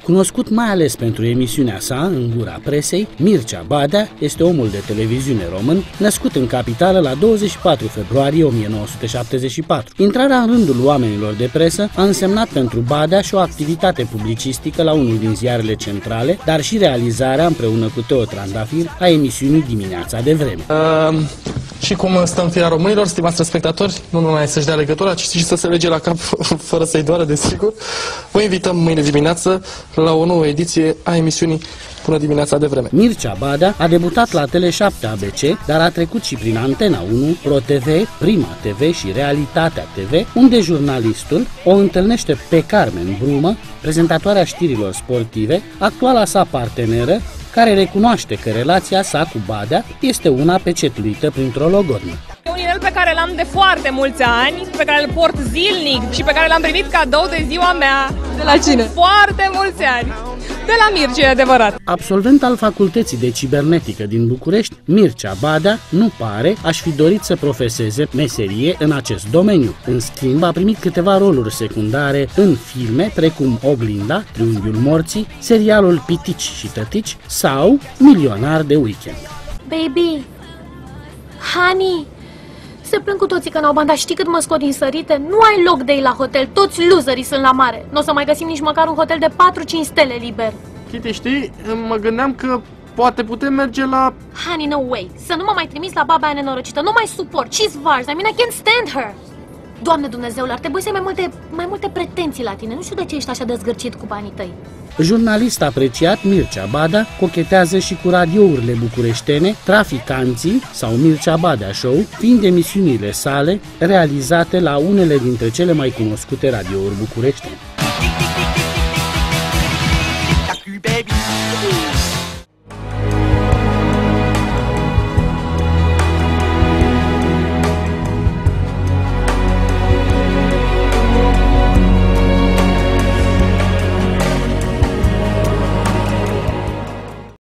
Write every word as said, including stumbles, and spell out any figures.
Cunoscut mai ales pentru emisiunea sa În gura presei, Mircea Badea este omul de televiziune român, născut în capitală la douăzeci și patru februarie o mie nouă sute șaptezeci și patru. Intrarea în rândul oamenilor de presă a însemnat pentru Badea și o activitate publicistică la unul din ziarele centrale, dar și realizarea împreună cu Teo Trandafir a emisiunii Dimineața de Vreme. Uh, și cum stă în firea românilor, stimați spectatori, nu numai să-și dea legătura, ci și să se lege la cap fără să-i doară, desigur. Vă invităm mâine dimineață la o nouă ediție a emisiunii Bună Dimineața de Vreme. Mircea Badea a debutat la Tele șapte A B C, dar a trecut și prin Antena unu, Pro T V, Prima T V și Realitatea T V, unde jurnalistul o întâlnește pe Carmen Brumă, prezentatoarea știrilor sportive, actuala sa parteneră, care recunoaște că relația sa cu Badea este una pecetuită printr-o logodnă. E un inel pe care l-am de foarte mulți ani, pe care îl port zilnic și pe care l-am primit cadou de ziua mea. De la cine? Foarte mulți ani. De la Mircea, e adevărat. Absolvent al Facultății de Cibernetică din București, Mircea Badea nu pare aș fi dorit să profeseze meserie în acest domeniu. În schimb, a primit câteva roluri secundare în filme precum Oglinda, Triunghiul Morții, serialul Pitici și Tătici sau Milionar de Weekend. Baby, honey, se plâng cu toții că n-au bani, dar știi cât mă scot din sărite? Nu ai loc de ei la hotel, toți loserii sunt la mare. Nu o să mai găsim nici măcar un hotel de patru cinci stele liber. Kitty, știi, mă gândeam că poate putem merge la... Honey, no way, să nu mă mai trimis la baba aia nenorocită, nu mai suport, she's vars, I mean I can't stand her. Doamne Dumnezeule, ar trebui să ai mai multe, mai multe pretenții la tine, nu știu de ce ești așa de zgârcit cu banii tăi. Jurnalist apreciat, Mircea Badea cochetează și cu radiourile bucureștene, Traficanții sau Mircea Badea Show, fiind emisiunile sale realizate la unele dintre cele mai cunoscute radiouri bucureștene.